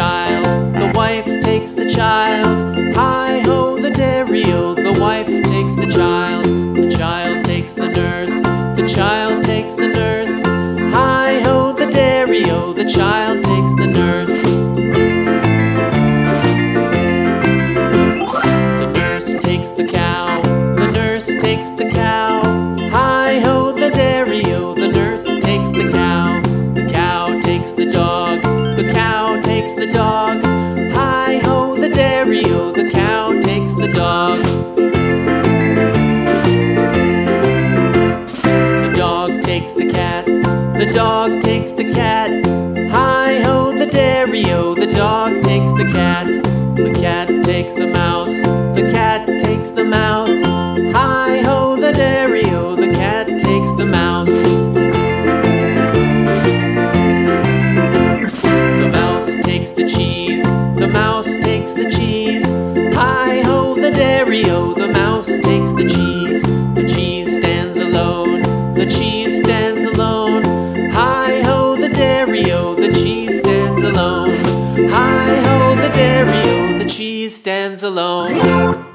child, the wife takes the child. Hi-ho, the dairy-o, the wife takes the child takes the nurse, the child takes the nurse. Hi-ho, the dairy-o, the child takes the nurse. The nurse takes the cow, the nurse takes the cow. Hi-ho, the dairy-o, the nurse takes the cow. The cow takes the dog, the cow takes the dog. Hi-ho, the dairy-o, the cow takes the dog. The dog takes the cat, the dog takes the cat. Hi-ho, the dairy-o, the dog takes the cat. The cat takes the mouse, the cat takes the mouse. Hi-ho, the dairy-o, the cat takes the mouse. The mouse takes the cheese, the mouse takes the cheese. Hi-ho, the dairy-o, the mouse takes the cheese. The cheese stands alone, the cheese stands alone. Hi-ho, the dairy-o, the cheese stands alone. Hi-ho, the dairy-o, the cheese stands alone.